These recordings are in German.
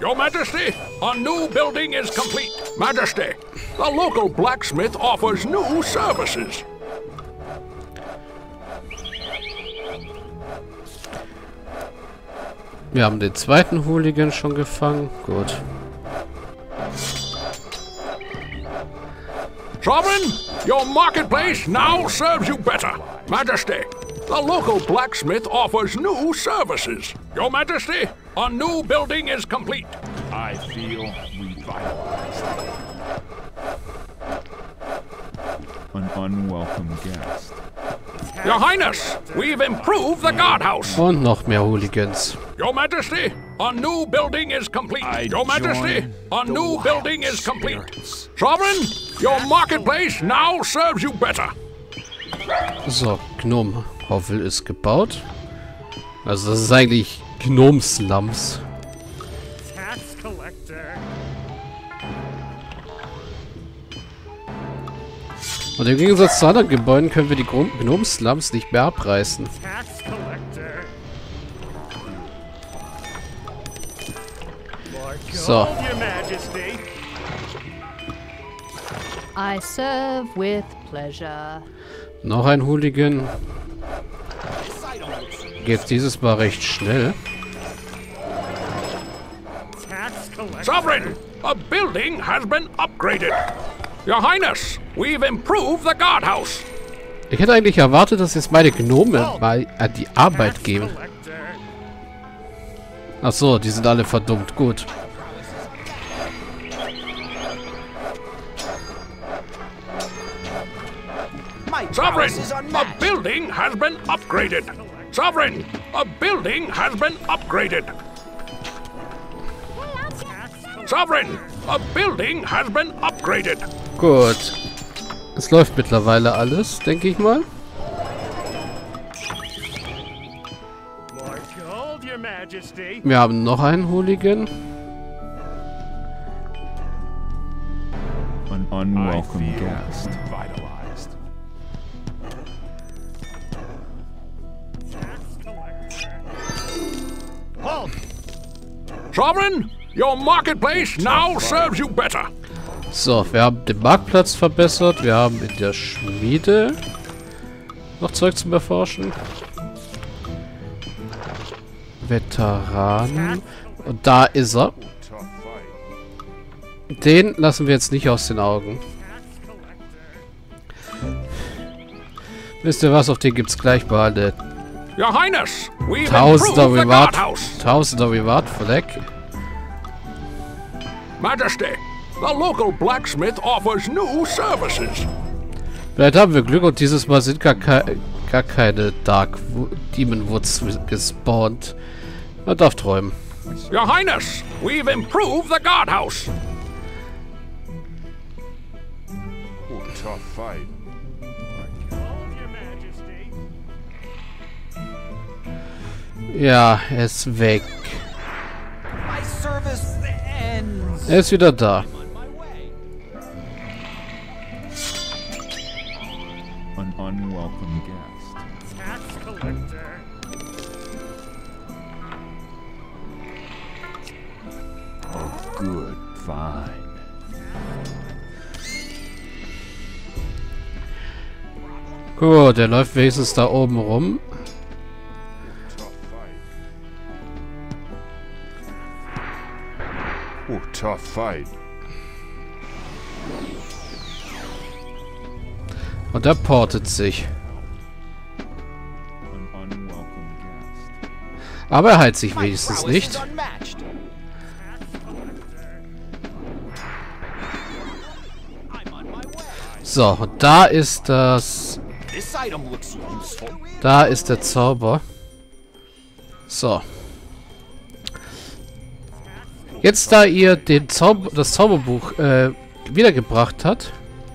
Your Majesty, a new building is complete. Majesty, the local blacksmith offers new services. Wir haben den zweiten Hooligan schon gefangen. Gut. Sovereign, your marketplace now serves you better. Majesty, the local blacksmith offers new services. Your Majesty, a new building is complete. I feel revitalized. An unwelcome guest. Your Highness, we've improved the guardhouse. Und noch mehr Hooligans. Your Majesty, a new building is complete. Your Majesty, a new building is complete. Sovereign, your marketplace now serves you better. So, Gnome-Hovel ist gebaut. Also das ist eigentlich Gnome-Slums. Und im Gegensatz zu anderen Gebäuden können wir die Gnome-Slums nicht mehr abreißen. So. I serve with pleasure. Noch ein Hooligan. Geht's dieses Mal recht schnell. Sovereign, a building has been upgraded. Your Highness, we've improved the guardhouse. Ich hätte eigentlich erwartet, dass jetzt meine Gnome mal an die Arbeit gehen. Ach so, die sind alle verdummt. Gut. Sovereign, a building has been upgraded. Sovereign, a building has been upgraded. Sovereign, a building has been upgraded. Gut. Es läuft mittlerweile alles, denke ich mal. Wir haben noch einen Hooligan. An unwelcome guest. Sovereign, your marketplace now serves you better. So, wir haben den Marktplatz verbessert. Wir haben in der Schmiede noch Zeug zum Erforschen. Veteranen. Und da ist er. Den lassen wir jetzt nicht aus den Augen. Wisst ihr was? Auf den gibt's gleich mal eine Your Highness, we've Tausender improved the Reward. guardhouse. Tausender Reward Fleck. Majesty, the local blacksmith offers new services. Vielleicht haben wir Glück und dieses Mal sind gar keine Demon Woods gespawnt. Man darf träumen. Your Highness, we've improved the guardhouse. Oh, tough fight. Ja, er ist weg. Er ist wieder da. An unwelcome guest. Oh, good, fine. Gut, der läuft wenigstens da oben rum. Oh, tough fight. Und er portet sich. An unwelcome guest. Aber er heilt sich wenigstens nicht. So, und da ist das... Da ist der Zauber. So. Jetzt, da ihr das Zauberbuch wiedergebracht hat,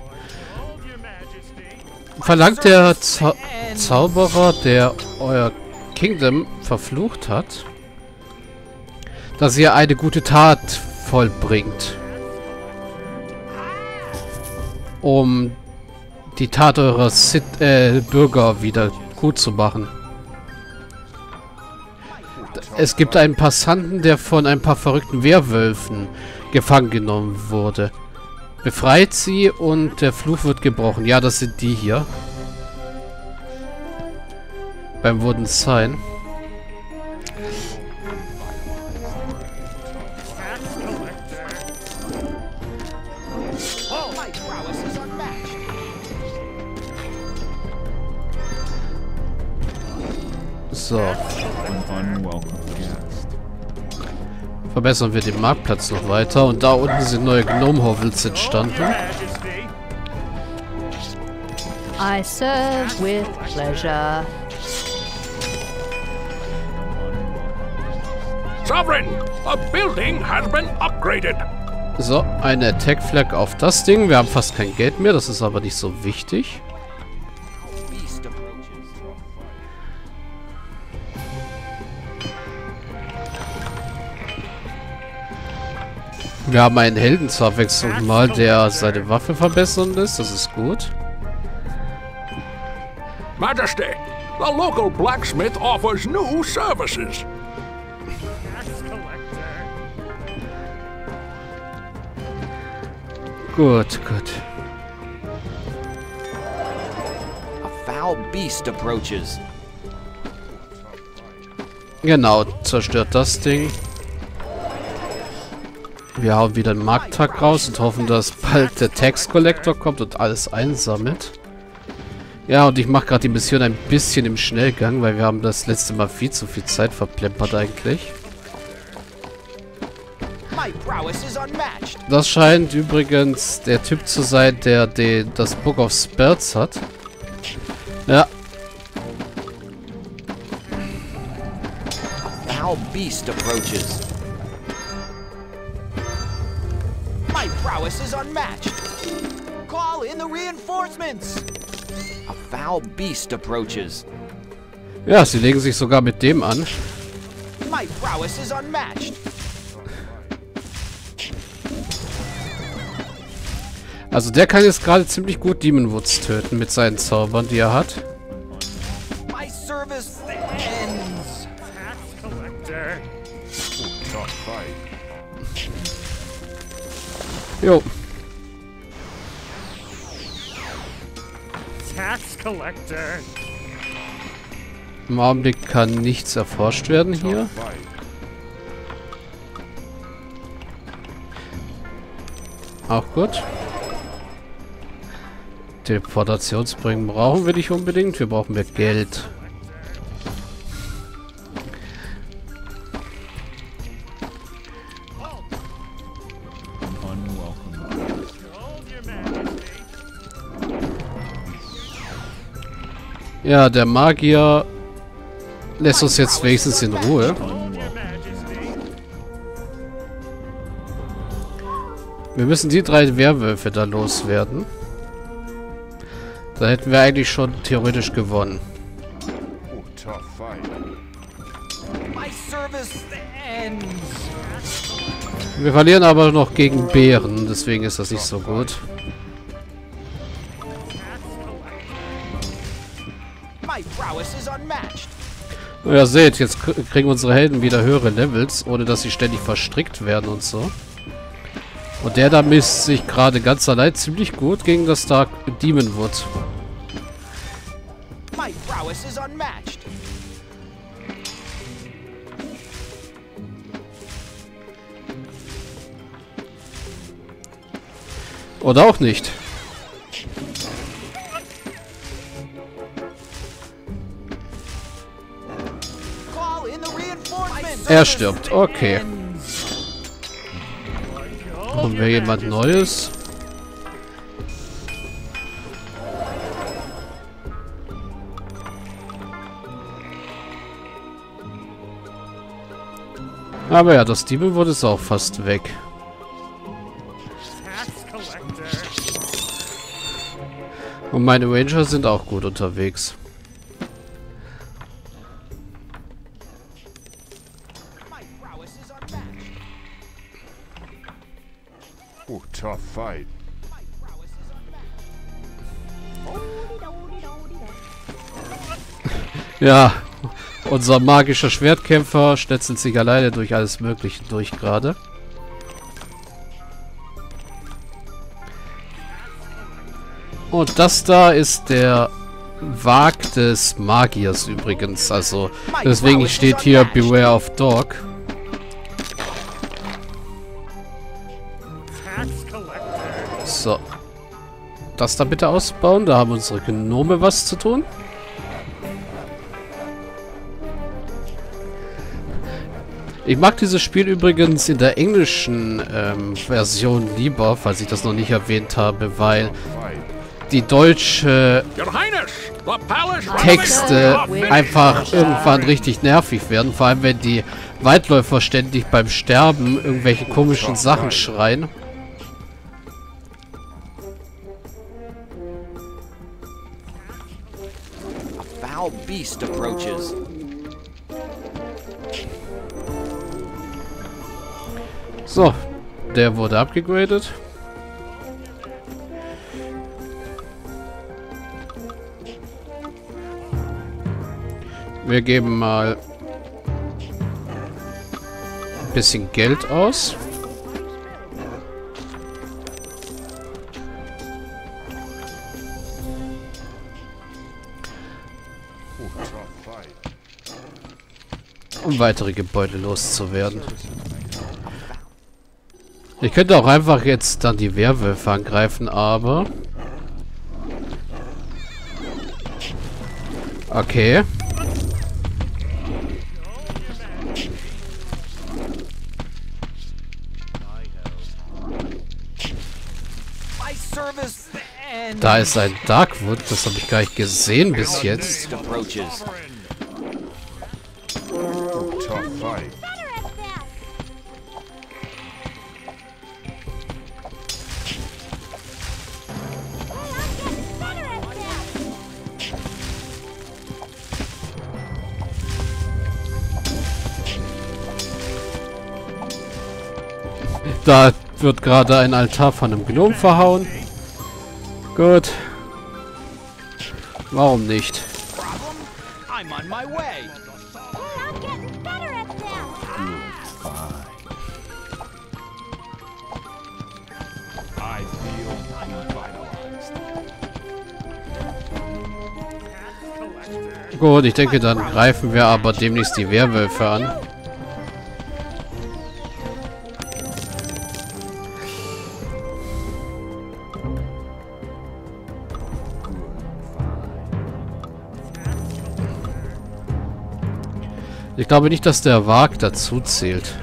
verlangt der Zauberer, der euer Kingdom verflucht hat, dass ihr eine gute Tat vollbringt, um die Tat eurer Bürger wieder gut zu machen. Es gibt einen Passanten, der von ein paar verrückten Werwölfen gefangen genommen wurde. Befreit sie und der Fluch wird gebrochen. Ja, das sind die hier. Beim Wooden Sign. So. An unwelcome guest. Verbessern wir den Marktplatz noch weiter. Und da unten sind neue Gnome-Hovels entstanden. I serve with pleasure. Sovereign, a building has been upgraded. So, eine Attack Flag auf das Ding. Wir haben fast kein Geld mehr. Das ist aber nicht so wichtig. Wir haben einen Helden zur Abwechslung mal, der seine Waffe verbessern lässt. Das ist gut. Majesty, the local blacksmith offers new services. Gut, gut. A foul beast approaches. Genau, zerstört das Ding. Wir hauen wieder einen Markttag raus und hoffen, dass bald der Tax Collector kommt und alles einsammelt. Ja, und ich mache gerade die Mission ein bisschen im Schnellgang, weil wir haben das letzte Mal viel zu viel Zeit verplempert eigentlich. Das scheint übrigens der Typ zu sein, der das Book of Spells hat. Ja. A foul beast approaches. My prowess is unmatched. Call in the reinforcements. A foul beast approaches. Ja, sie legen sich sogar mit dem an. My prowess is unmatched. Also der kann jetzt gerade ziemlich gut Demonwoods töten mit seinen Zaubern, die er hat. My service ends. Tough fight. Jo. Tax Collector. Im Augenblick kann nichts erforscht werden hier. Tough fight. Auch gut. Teleportationsbringen brauchen wir nicht unbedingt. Wir brauchen mehr Geld. Unwelcome. Ja, der Magier lässt uns jetzt wenigstens in Ruhe. Wir müssen die 3 Werwölfe da loswerden. Da hätten wir eigentlich schon theoretisch gewonnen. Oh, tough fight. My service ends. Wir verlieren aber noch gegen Bären, deswegen ist das nicht so gut. My prowess is unmatched. Ja, seht, jetzt kriegen unsere Helden wieder höhere Levels, ohne dass sie ständig verstrickt werden und so. Und der da misst sich gerade ganz allein ziemlich gut gegen das Dark Demonwood. My prowess is unmatched. Oder auch nicht. Call in the reinforcements. Er stirbt, okay. Haben wir jemand Neues? Aber ja, das Demonwood ist auch fast weg. Und meine Ranger sind auch gut unterwegs. My prowess is unmatched. Oh, tough fight. My prowess is unmatched. Ja, Unser magischer Schwertkämpfer schnetzelt sich alleine durch alles Mögliche durch gerade. Und das da ist der Wag des Magiers übrigens. Also deswegen steht hier Beware of Dog. So. Das da bitte ausbauen. Da haben unsere Gnome was zu tun. Ich mag dieses Spiel übrigens in der englischen Version lieber, falls ich das noch nicht erwähnt habe, weil die deutsche Texte einfach irgendwann richtig nervig werden. Vor allem, wenn die Weitläufer ständig beim Sterben irgendwelche komischen Sachen schreien. A foul beast approaches. So, der wurde abgegradet. Wir geben mal ein bisschen Geld aus. Um weitere Gebäude loszuwerden. Ich könnte auch einfach jetzt dann die Werwölfe angreifen, aber... Okay. Da ist ein Darkwood, das habe ich gar nicht gesehen bis jetzt. Tough fight. Da wird gerade ein Altar von einem Gnom verhauen. Gut. Warum nicht? I'm on my way. I feel revitalized. Gut, ich denke, dann greifen wir aber demnächst die Werwölfe an. Ich glaube nicht, dass der Wag dazu zählt.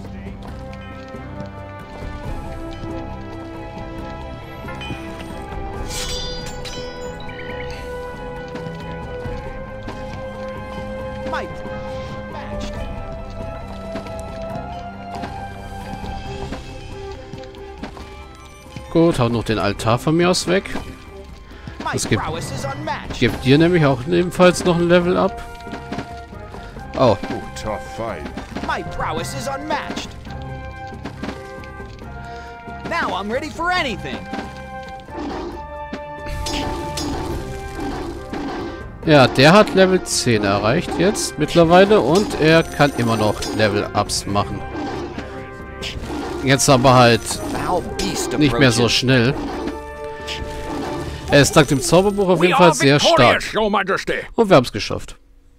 Gut, hau noch den Altar von mir aus weg. Das gibt dir nämlich auch ebenfalls noch ein Level up. Oh. Tough fight. My prowess is unmatched. Now I'm ready for anything. Ja, der hat Level 10 erreicht jetzt mittlerweile und er kann immer noch Level-Ups machen. Jetzt aber halt nicht mehr so schnell. Er ist dank dem Zauberbuch auf jeden Fall sehr stark. Und wir haben es geschafft.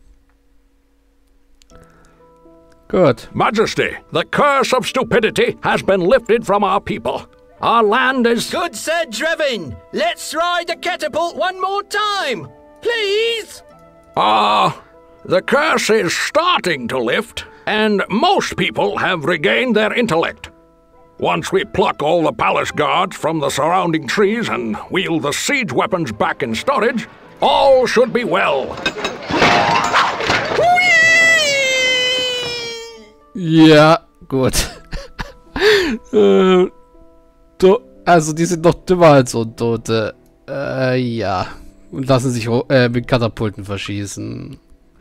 Good. Majesty, the curse of stupidity has been lifted from our people. Our land is... Good said, Drevin. Let's ride the catapult one more time. Please? The curse is starting to lift, and most people have regained their intellect. Once we pluck all the palace guards from the surrounding trees and wheel the siege weapons back in storage, all should be well. Ja, gut. Also die sind noch dümmer als Untote. Ja. Und lassen sich mit Katapulten verschießen.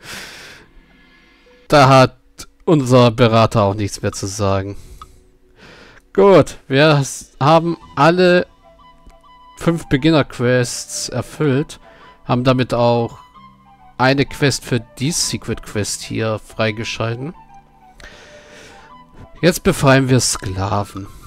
Da hat unser Berater auch nichts mehr zu sagen. Gut, wir haben alle 5 Beginner-Quests erfüllt. Haben damit auch eine Quest für die Secret Quest hier freigeschalten. Jetzt befreien wir Sklaven.